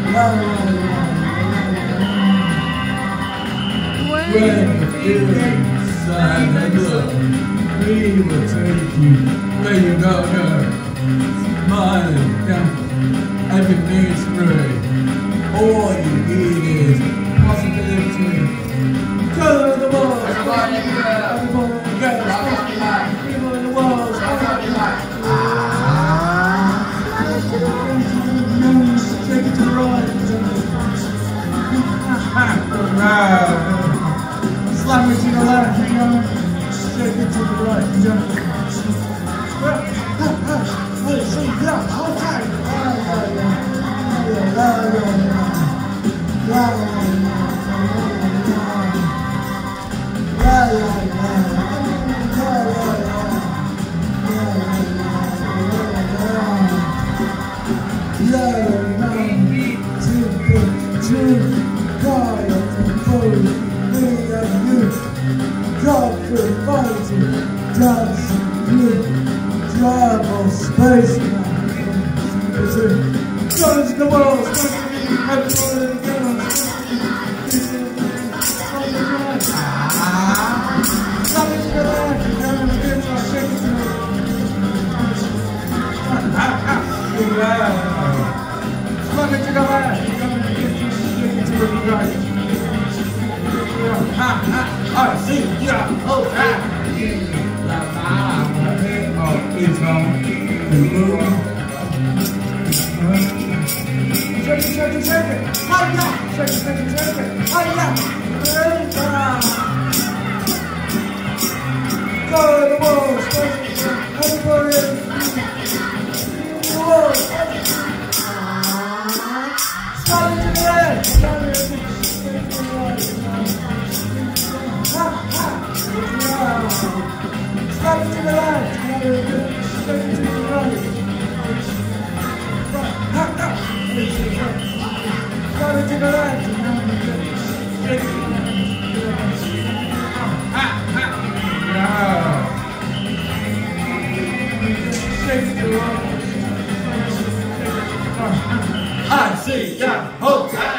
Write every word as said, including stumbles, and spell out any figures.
When you're inside the club, we will take you where you go, girl. Smiling down, everything's great. All you need is positivity. Color the world, everybody in the world, people in the world, take it to the right. Alright. Slap it to the left, you know. Shake it to the right, you know. Hey, see, yeah, okay. Dance, blue, travel, space, guns in the world, everybody dance. Slap it to the left, and then the kids are shaking to the Slap it to the left, and then the kids are shaking to the right. I see, yeah, oh, ah. It's on shake it, shake it, shake it. Hi-ya! Shake it, shake it, shake it. Hi-ya! Go to the walls. Everybody in the walls. Start it to the left. Start it to the right. Ha, ha. Start it to the left. Take it to the right. Got it to the left. Shake it. Ha, ha. Shake it to the right. I see ya. Okay.